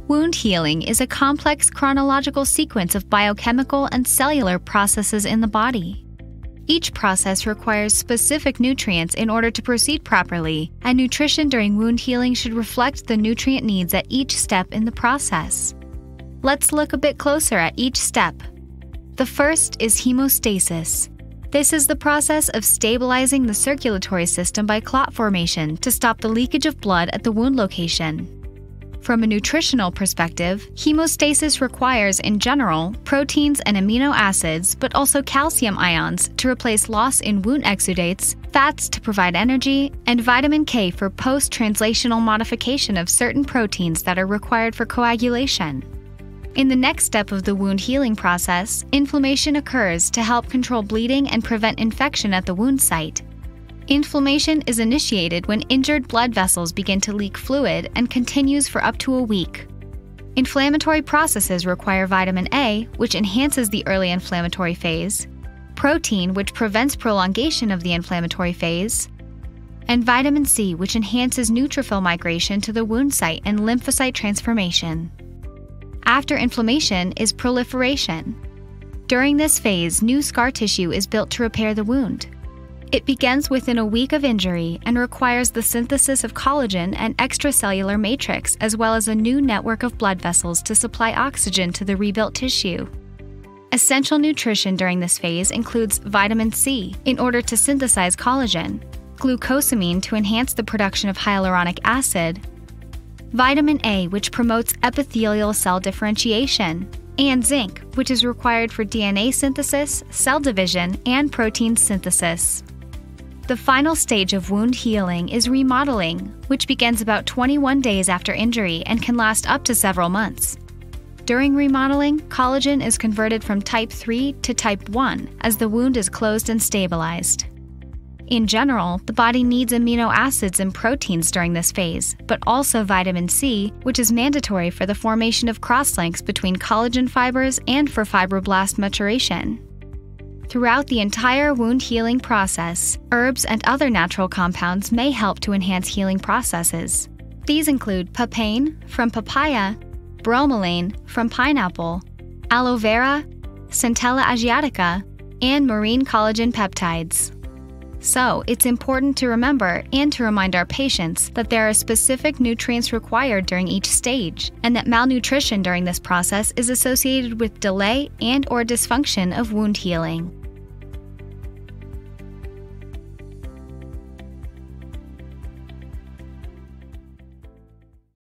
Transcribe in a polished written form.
Wound healing is a complex chronological sequence of biochemical and cellular processes in the body. Each process requires specific nutrients in order to proceed properly, and nutrition during wound healing should reflect the nutrient needs at each step in the process. Let's look a bit closer at each step. The first is hemostasis. This is the process of stabilizing the circulatory system by clot formation to stop the leakage of blood at the wound location. From a nutritional perspective, hemostasis requires, in general, proteins and amino acids, but also calcium ions to replace loss in wound exudates, fats to provide energy, and vitamin K for post-translational modification of certain proteins that are required for coagulation. In the next step of the wound healing process, inflammation occurs to help control bleeding and prevent infection at the wound site. Inflammation is initiated when injured blood vessels begin to leak fluid and continues for up to a week. Inflammatory processes require vitamin A, which enhances the early inflammatory phase, protein, which prevents prolongation of the inflammatory phase, and vitamin C, which enhances neutrophil migration to the wound site and lymphocyte transformation. After inflammation is proliferation. During this phase, new scar tissue is built to repair the wound. It begins within a week of injury and requires the synthesis of collagen and extracellular matrix, as well as a new network of blood vessels to supply oxygen to the rebuilt tissue. Essential nutrition during this phase includes vitamin C in order to synthesize collagen, glucosamine to enhance the production of hyaluronic acid, vitamin A, which promotes epithelial cell differentiation, and zinc, which is required for DNA synthesis, cell division, and protein synthesis. The final stage of wound healing is remodeling, which begins about 21 days after injury and can last up to several months. During remodeling, collagen is converted from type 3 to type 1 as the wound is closed and stabilized. In general, the body needs amino acids and proteins during this phase, but also vitamin C, which is mandatory for the formation of crosslinks between collagen fibers and for fibroblast maturation. Throughout the entire wound healing process, herbs and other natural compounds may help to enhance healing processes. These include papain from papaya, bromelain from pineapple, aloe vera, Centella asiatica, and marine collagen peptides. So, it's important to remember and to remind our patients that there are specific nutrients required during each stage, and that malnutrition during this process is associated with delay and/or dysfunction of wound healing.